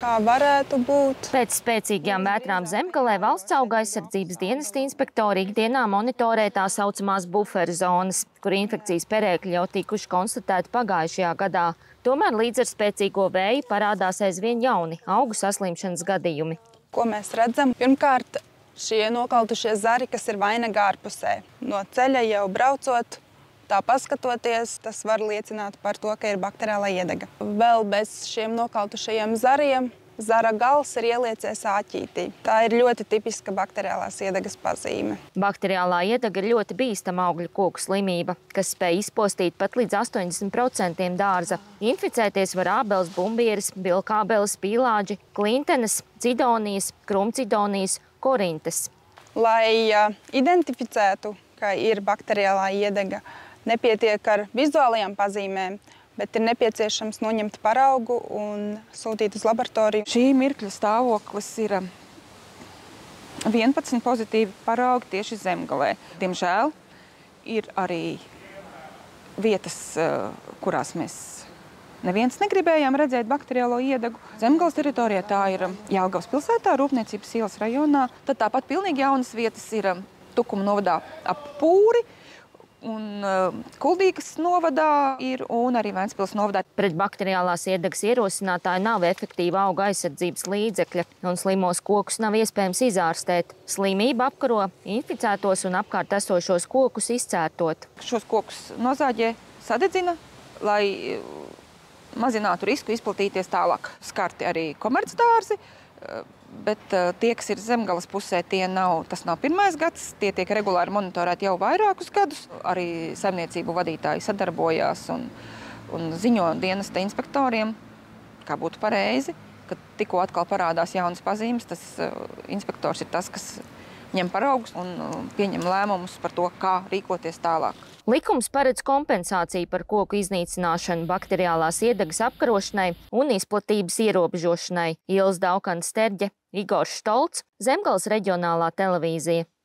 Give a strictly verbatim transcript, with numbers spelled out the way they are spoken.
kā varētu būt. Pēc spēcīgajām vētrām Zemgalē valsts auga aizsardzības dienesta inspektori ikdienā monitorē tā saucamās buferu zonas, kur infekcijas perēkļi jau tikuši konstatēti pagājušajā gadā. Tomēr līdz ar spēcīgo vēju parādās aizvien jauni augu saslimšanas gadījumi. Ko mēs redzam? Pirmkārt, šie nokautušie zari, kas ir vainaga ārpusē. No ceļa jau braucot, tā paskatoties, tas var liecināt par to, ka ir bakteriālā iedega. Vēl bez šiem nokautušajiem zariem zara gals ir ieliecies āķītī. Tā ir ļoti tipiska bakteriālās iedegas pazīme. Bakteriālā iedega ir ļoti bīstama augļu koku slimība, kas spēj izpostīt pat līdz astoņdesmit procentiem dārza. Inficēties var ābeles, bumbieres, bilkābeles, pīlāģi, klintenes, cidonijas, krumcidonijas, korintes. Lai uh, identificētu, ka ir bakteriālā iedega, nepietiek ar vizuālajām pazīmēm, bet ir nepieciešams noņemt paraugu un sūtīt uz laboratoriju. Šī mirkļa stāvoklis ir vienpadsmit pozitīvi paraugi tieši Zemgalē. Diemžēl ir arī vietas, kurās mēs neviens negribējām redzēt bakteriālo iedegu. Zemgales teritorijā tā ir Jelgavas pilsētā, Rūpniecības ielas rajonā. Tad tāpat pilnīgi jaunas vietas ir Tukuma novadā ap Pūri, un Kuldīgas novadā ir, un arī Ventspils novadā. Pret bakteriālās iedegas ierosinātāju nav efektīva auga aizsardzības līdzekļa, un slimos kokus nav iespējams izārstēt. Slimība apkaro inficētos un apkārt esošos kokus izcērtot. Šos kokus nozāģē, sadedzina, lai mazinātu risku izplatīties tālāk. Skarti arī komercdārzi, bet tie, kas ir Zemgales pusē, tie nav, tas nav pirmais gads, tie tiek regulāri monitorēti jau vairākus gadus. Arī saimniecību vadītāji sadarbojās un, un ziņo dienesta inspektoriem, kā būtu pareizi, kad tikko atkal parādās jaunas pazīmes, tas inspektors ir tas, kas ņem paraugus un pieņem lēmumus par to, kā rīkoties tālāk. Likums paredz kompensāciju par koku iznīcināšanu bakteriālās iedegas apkarošanai un izplatības ierobežošanai. Ilze Daukana Sterģe, Igors Štolts, Zemgales reģionālā televīzija.